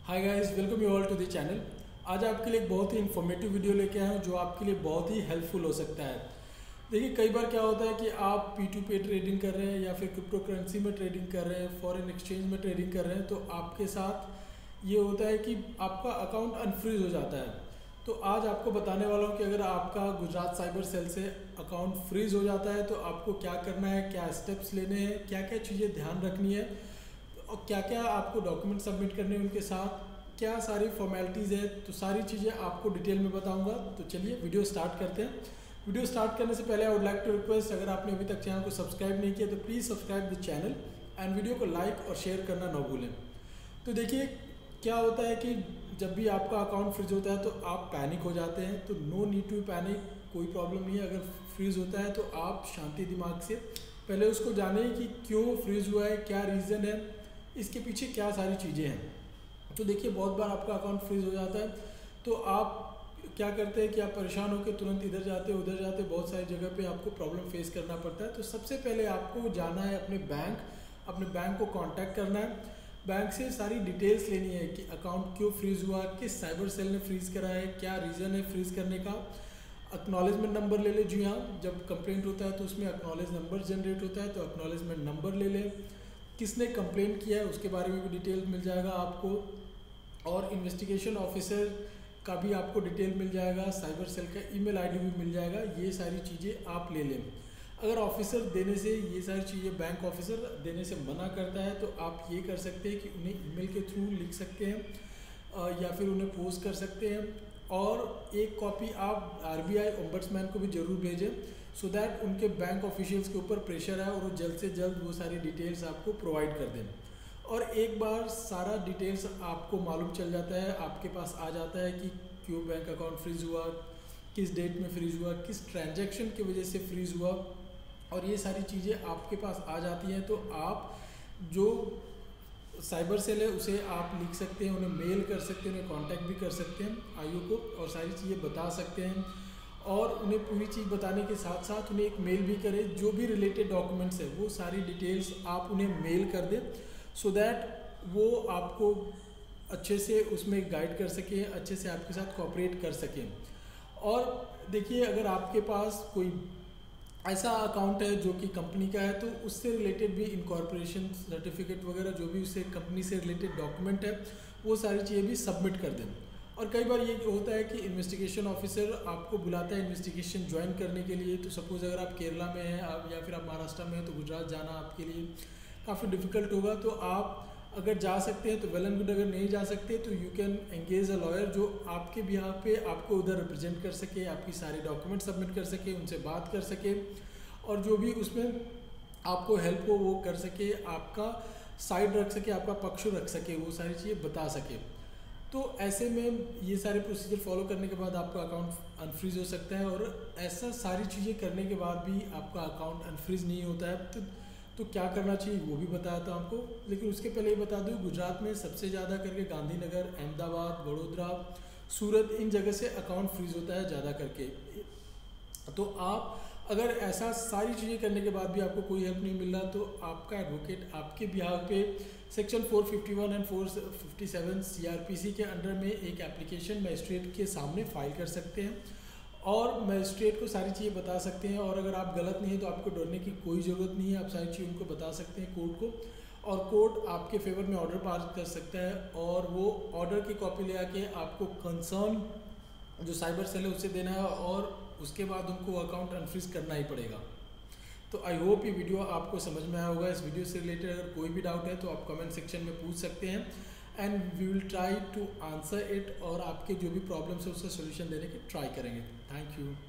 Hi guys, welcome you all to the channel. आज आपके लिए एक बहुत ही इन्फॉर्मेटिव वीडियो लेके आए हैं जो आपके लिए बहुत ही हेल्पफुल हो सकता है। देखिए, कई बार क्या होता है कि आप P2P ट्रेडिंग कर रहे हैं या फिर क्रिप्टो करेंसी में ट्रेडिंग कर रहे हैं, फॉरेन एक्सचेंज में ट्रेडिंग कर रहे हैं, तो आपके साथ ये होता है कि आपका अकाउंट अनफ्रीज हो जाता है। तो आज आपको बताने वाला हूँ कि अगर आपका गुजरात साइबर सेल से अकाउंट फ्रीज हो जाता है तो आपको क्या करना है, क्या स्टेप्स लेने हैं, क्या क्या चीज़ें ध्यान रखनी है और क्या क्या आपको डॉक्यूमेंट सबमिट करने हैं उनके साथ, क्या सारी फॉर्मेलिटीज़ है, तो सारी चीज़ें आपको डिटेल में बताऊंगा। तो चलिए वीडियो स्टार्ट करते हैं। वीडियो स्टार्ट करने से पहले I would like to request, अगर आपने अभी तक चैनल को सब्सक्राइब नहीं किया तो please subscribe the channel and video को लाइक और शेयर करना ना भूलें। तो देखिए, क्या होता है कि जब भी आपका अकाउंट फ्रीज होता है तो आप पैनिक हो जाते हैं। तो नो नीड टू पैनिक, कोई प्रॉब्लम नहीं है। अगर फ्रीज होता है तो आप शांति दिमाग से पहले उसको जानें कि क्यों फ्रीज हुआ है, क्या रीज़न है, इसके पीछे क्या सारी चीज़ें हैं। तो देखिए, बहुत बार आपका अकाउंट फ्रीज हो जाता है तो आप क्या करते हैं कि आप परेशान होकर तुरंत इधर जाते उधर जाते, बहुत सारी जगह पे आपको प्रॉब्लम फेस करना पड़ता है। तो सबसे पहले आपको जाना है अपने बैंक को कांटेक्ट करना है। बैंक से सारी डिटेल्स लेनी है कि अकाउंट क्यों फ्रीज हुआ, किस साइबर सेल ने फ्रीज करा है, क्या रीज़न है फ्रीज करने का। एक्नॉलेजमेंट नंबर ले ले। जी हाँ, जब कंप्लेंट होता है तो उसमें एक्नॉलेज नंबर जनरेट होता है, तो एक्नॉलेजमेंट नंबर ले लें। किसने कंप्लेंट किया है उसके बारे में भी डिटेल मिल जाएगा आपको, और इन्वेस्टिगेशन ऑफिसर का भी आपको डिटेल मिल जाएगा, साइबर सेल का ईमेल आईडी भी मिल जाएगा। ये सारी चीज़ें आप ले लें। अगर ऑफिसर देने से, ये सारी चीज़ें बैंक ऑफिसर देने से मना करता है तो आप ये कर सकते हैं कि उन्हें ईमेल के थ्रू लिख सकते हैं या फिर उन्हें पोस्ट कर सकते हैं, और एक कॉपी आप RBI ओम्बड्समैन को भी ज़रूर भेजें, सो दैट उनके बैंक ऑफिशियल्स के ऊपर प्रेशर है और वो जल्द से जल्द वो सारी डिटेल्स आपको प्रोवाइड कर दें। और एक बार सारा डिटेल्स आपको मालूम चल जाता है, आपके पास आ जाता है कि क्यों बैंक अकाउंट फ्रीज हुआ, किस डेट में फ्रीज हुआ, किस ट्रांजैक्शन की वजह से फ्रीज हुआ, और ये सारी चीज़ें आपके पास आ जाती हैं, तो आप जो साइबर सेल है उसे आप लिख सकते हैं, उन्हें मेल कर सकते हैं, उन्हें कांटेक्ट भी कर सकते हैं आईओ को, और सारी चीज़ें बता सकते हैं। और उन्हें पूरी चीज़ बताने के साथ साथ उन्हें एक मेल भी करें, जो भी रिलेटेड डॉक्यूमेंट्स है वो सारी डिटेल्स आप उन्हें मेल कर दें, सो दैट वो आपको अच्छे से उसमें गाइड कर सकें, अच्छे से आपके साथ कोऑपरेट कर सकें। और देखिए, अगर आपके पास कोई ऐसा अकाउंट है जो कि कंपनी का है तो उससे रिलेटेड भी इनकॉर्पोरेशन सर्टिफिकेट वगैरह जो भी उससे कंपनी से रिलेटेड डॉक्यूमेंट है वो सारी चीज़ें भी सबमिट कर दें। और कई बार ये होता है कि इन्वेस्टिगेशन ऑफिसर आपको बुलाता है इन्वेस्टिगेशन ज्वाइन करने के लिए। तो सपोज़ अगर आप केरला में हैं या फिर आप महाराष्ट्र में हैं तो गुजरात जाना आपके लिए काफ़ी डिफ़िकल्ट होगा। तो आप अगर जा सकते हैं तो वेल एंड गुड, अगर नहीं जा सकते तो you can engage a lawyer जो आपके बिहाफ पे आपको उधर रिप्रेजेंट कर सके, आपकी सारे डॉक्यूमेंट सबमिट कर सके, उनसे बात कर सके, और जो भी उसमें आपको हेल्प हो वो कर सके, आपका साइड रख सके, आपका पक्ष रख सके, वो सारी चीज़ें बता सके। तो ऐसे में ये सारे प्रोसीजर फॉलो करने के बाद आपका अकाउंट अनफ्रीज हो सकता है। और ऐसा सारी चीज़ें करने के बाद भी आपका अकाउंट अनफ्रीज नहीं होता है तो क्या करना चाहिए वो भी बताया था आपको। लेकिन उसके पहले ये बता दूँ, गुजरात में सबसे ज़्यादा करके गांधीनगर, अहमदाबाद, वडोदरा, सूरत, इन जगह से अकाउंट फ्रीज होता है ज़्यादा करके। तो आप अगर ऐसा सारी चीज़ें करने के बाद भी आपको कोई हेल्प नहीं मिल रहा तो आपका एडवोकेट आपके बिहाफ पे सेक्शन 451 एंड 457 CRPC के अंडर में एक एप्लीकेशन मजिस्ट्रेट के सामने फाइल कर सकते हैं, और मजिस्ट्रेट को सारी चीज़ें बता सकते हैं। और अगर आप गलत नहीं है तो आपको डरने की कोई ज़रूरत नहीं है, आप सारी चीज़ उनको बता सकते हैं कोर्ट को, और कोर्ट आपके फेवर में ऑर्डर पास कर सकता है, और वो ऑर्डर की कॉपी ले आके आपको कंसर्न जो साइबर सेल है उससे देना है, और उसके बाद उनको अकाउंट अनफ्रीज करना ही पड़ेगा। तो आई होप ये वीडियो आपको समझ में आया होगा। इस वीडियो से रिलेटेड अगर कोई भी डाउट है तो आप कमेंट सेक्शन में पूछ सकते हैं, and we will try to answer it, और आपके जो भी प्रॉब्लम्स है उसका सोल्यूशन देने की ट्राई करेंगे। Thank you.